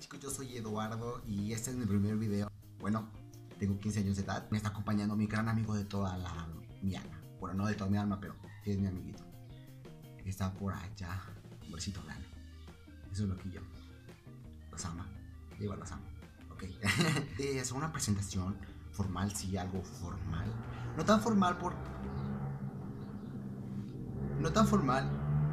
chicos, yo soy Eduardo y este es mi primer video. Bueno, tengo 15 años de edad. Me está acompañando mi gran amigo de toda mi alma. Bueno, no de toda mi alma, pero es mi amiguito. Está por allá, hombrecito grande. Eso es lo que yo. Los ama. Igual los amo. Ok. Es una presentación formal, sí, algo formal. No tan formal por... No tan formal.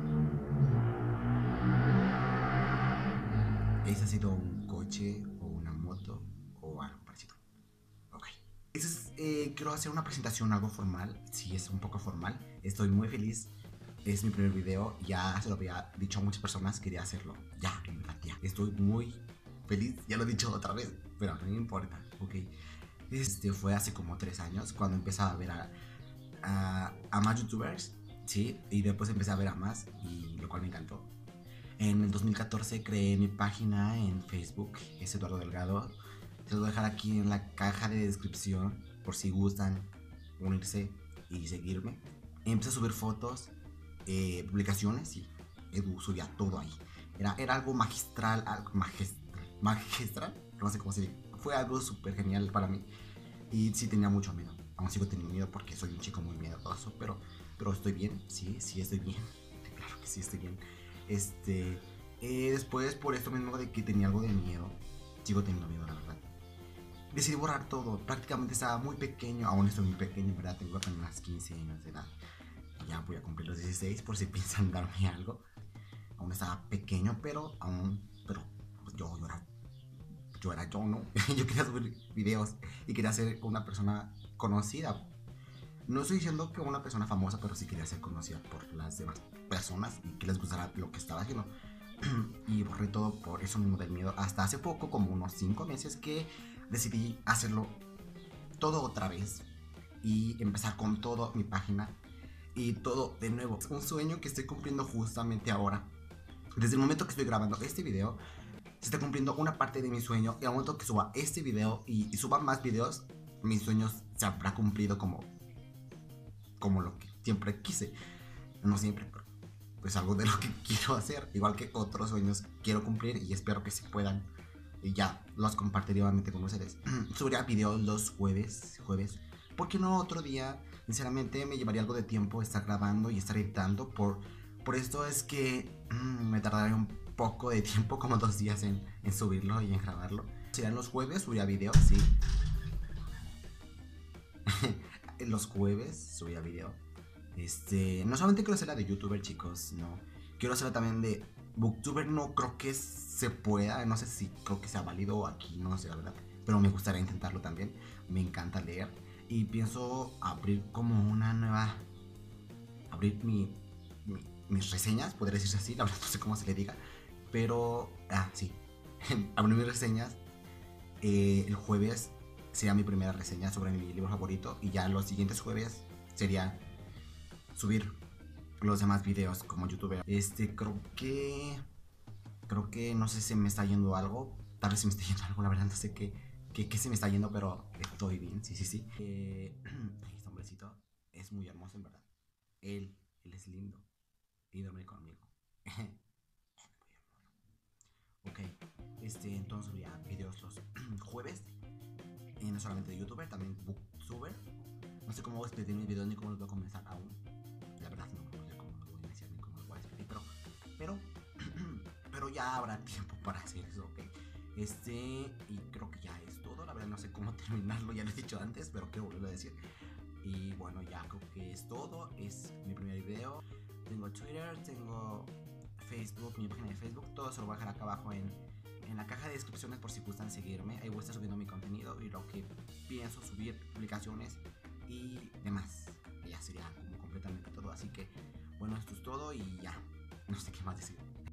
Ese ha sido un coche o una moto o algo parecido. Ok. Quiero hacer una presentación algo formal. Sí, es un poco formal. Estoy muy feliz. Es mi primer video. Ya se lo había dicho a muchas personas. Quería hacerlo. Ya, en verdad, ya. Estoy muy feliz. Ya lo he dicho otra vez. Pero no me importa. Ok. Fue hace como 3 años cuando empecé a ver a más youtubers. Sí. Y después empecé a ver a más. Y lo cual me encantó. En el 2014 creé mi página en Facebook. Es Eduardo Delgado. Se los voy a dejar aquí en la caja de descripción por si gustan unirse y seguirme. Empecé a subir fotos, publicaciones y Edu subía todo ahí. Era algo magistral, algo magistral, no sé cómo se dice. Fue algo súper genial para mí y sí tenía mucho miedo. Aún sigo teniendo miedo porque soy un chico muy miedoso, pero estoy bien, sí estoy bien. Claro que sí estoy bien. Después por esto mismo de que tenía algo de miedo, sigo teniendo miedo, la verdad. Decidí borrar todo, prácticamente estaba muy pequeño, aún estoy muy pequeño, ¿verdad? Tengo apenas 15 años de edad. Y ya voy a cumplir los 16 por si piensan darme algo. Aún estaba pequeño, pero pues yo era yo, ¿no? Yo quería subir videos y quería ser una persona conocida. No estoy diciendo que una persona famosa, pero sí quería ser conocida por las demás personas y que les gustara lo que estaba haciendo. Y borré todo por eso mismo del miedo. Hasta hace poco, como unos 5 meses, que decidí hacerlo todo otra vez y empezar con todo mi página y todo de nuevo. Es un sueño que estoy cumpliendo justamente ahora. Desde el momento que estoy grabando este video, se está cumpliendo una parte de mi sueño. Y al momento que suba este video y suba más videos, mis sueños se habrá cumplido como lo que siempre quise. No siempre, pero pues algo de lo que quiero hacer. Igual que otros sueños quiero cumplir y espero que se puedan. Y ya los compartiré nuevamente con ustedes. Subiría videos los jueves. ¿Por qué no otro día? Sinceramente me llevaría algo de tiempo estar grabando y estar editando. Por esto es que me tardaré un poco de tiempo, como 2 días en subirlo y en grabarlo. Serían los jueves, subiría videos, sí. Los jueves subía video. No solamente quiero hacerla de youtuber, chicos, no. Quiero hacerla también de booktuber. No creo que se pueda, no sé si creo que sea válido aquí, no sé la verdad, pero me gustaría intentarlo también. Me encanta leer y pienso abrir como una nueva, abrir mis reseñas, podría decirse así, la verdad no sé cómo se le diga, pero sí, abrir mis reseñas. El jueves sería mi primera reseña sobre mi libro favorito y ya los siguientes jueves sería subir los demás videos como youtuber. Creo que no sé si me está yendo algo. Tal vez se me está yendo algo, la verdad no sé qué se me está yendo, pero estoy bien, sí. Este hombrecito es muy hermoso, en verdad. Él es lindo y duerme conmigo. Ok, entonces subía videos los jueves. No solamente de youtuber, también booktuber. No sé cómo voy a despedir mis videos ni cómo los voy a comenzar aún. La verdad no sé cómo los voy a iniciar ni cómo los voy a despedir, pero ya habrá tiempo para hacer eso, ok. Y creo que ya es todo. La verdad no sé cómo terminarlo, ya lo he dicho antes, pero quiero volverlo a decir. Y bueno, ya creo que es todo. Es mi primer video. Tengo Twitter, tengo Facebook, mi página de Facebook. Todo se lo voy a dejar acá abajo en la caja de descripciones por si gustan seguirme. Ahí voy a estar subiendo mi contenido y lo que pienso subir, publicaciones y demás. Ya sería como completamente todo. Así que bueno, esto es todo y ya. No sé qué más decir.